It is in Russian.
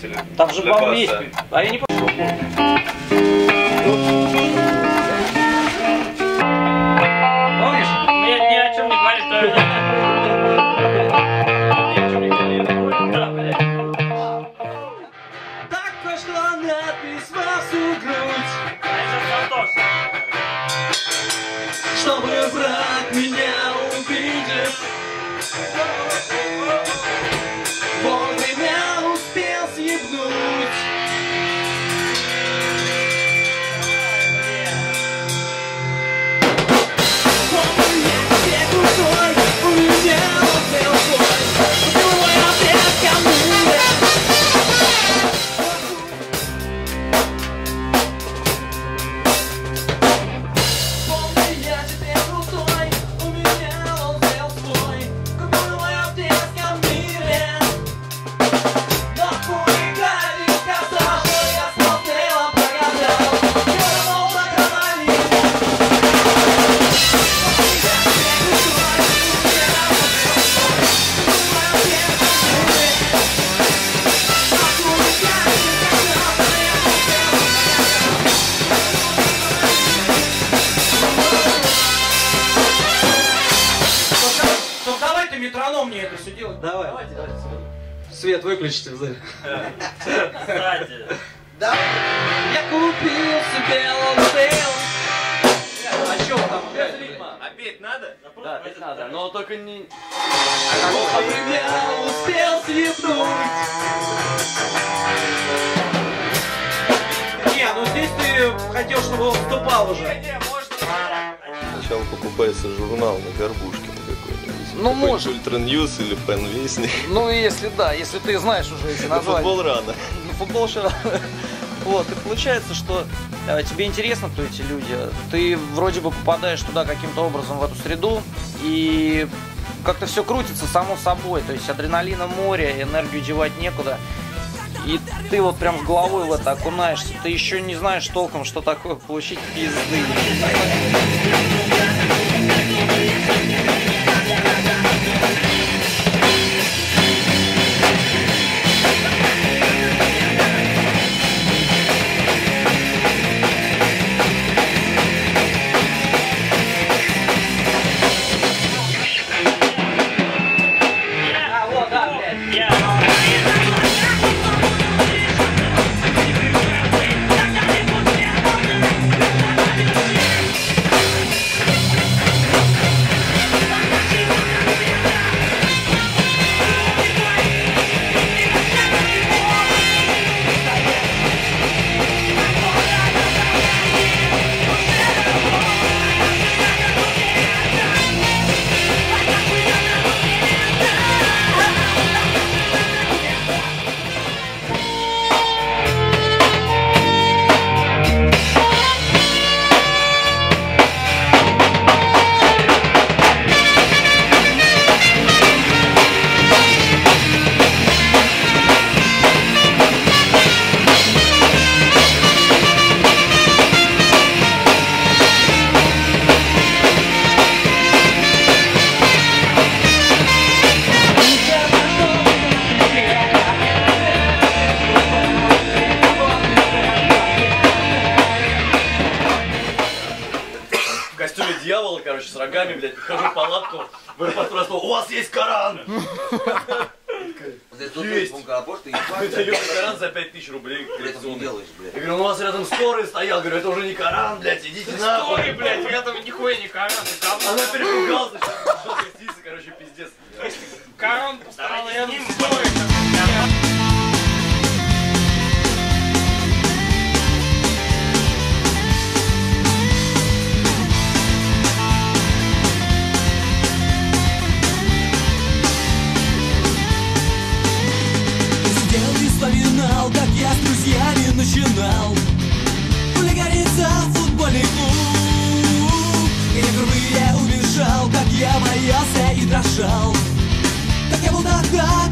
или Там же для бомб баса? есть. А я не помню. Помнишь? Мне ни о чем не говорит, то ни о чем не говорит. Да, блядь. Так пошла надпись во всю грудь, А это Антош. чтобы враг меня увидел. Вовремя успел съебнуть. Помню я тебе крутой, у меня успел свой. Поцелуй опять ко мне. Помню я тебе крутой, у меня он взял свой. Купил мой аптек ко мне. Но хуйгали сказал, что я смотрела, прогадал. Вернул на кровали. Помню я тебе крутой, у меня он взял свой. Купил мой аптек ко мне. Но хуйгали сказал, что я смотрела, Ну давай ты метроном мне это все делать. Давай. Свет выключите в зале. Кстати. Я купил себе лонгтейл. А чё там? А петь надо? Да, это надо. Но только не... Вовремя успел съебнуть. Не, ну здесь ты хотел, чтобы он вступал уже. Сначала покупается журнал на горбушке какой-нибудь. Ну, может. Ультра Ньюс или Пен Вестник. Ну, если да, если ты знаешь уже эти На названия. футбол рано. Ну, футбол же рано. Вот, и получается, что тебе интересно, кто эти люди. Ты вроде бы попадаешь туда каким-то образом, в эту среду, и как-то все крутится само собой. То есть адреналина море, энергию девать некуда. И ты вот прям с головой в это окунаешься. Ты еще не знаешь толком, что такое получить пизды. А, вот, да, блядь. Я. В костюме дьявола, короче, с рогами, блядь, прихожу в палатку, в аэропорту, у вас есть Коран! Есть! Это ее Коран за 5000 рублей. Я говорю, ну у вас рядом скорый стоял, говорю, это уже не Коран, блядь, идите нахуй! Ой, блядь, рядом нихуя не Коран, это говно. Она перепугалась, начала креститься, короче, пиздец. Коран постарал я Давайте стоит. Сидел и вспоминал, как я с друзьями начинал хулиганиться в футбольный клуб. И я впервые убежал, как я боялся и дрожал, как я был тогда